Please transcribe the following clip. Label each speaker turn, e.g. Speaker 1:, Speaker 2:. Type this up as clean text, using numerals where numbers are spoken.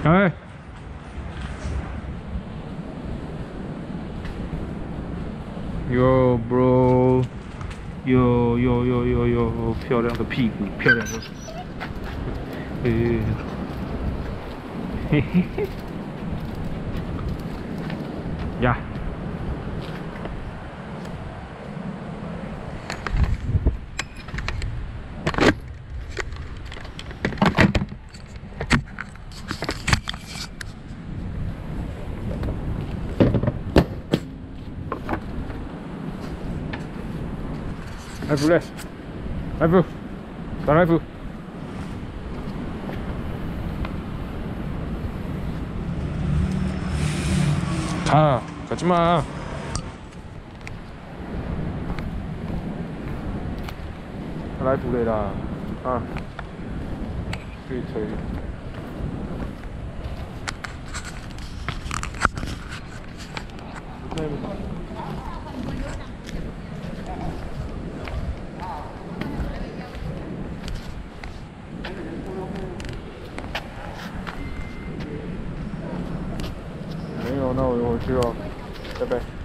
Speaker 1: 哎。哟 ，bro，哟，漂亮的屁股，漂亮的，嘿嘿嘿，呀。来福嘞，来福，打来福。가, 가지 마. 라이프 레라. 아, 그게 저희.没有，那我去了，拜拜。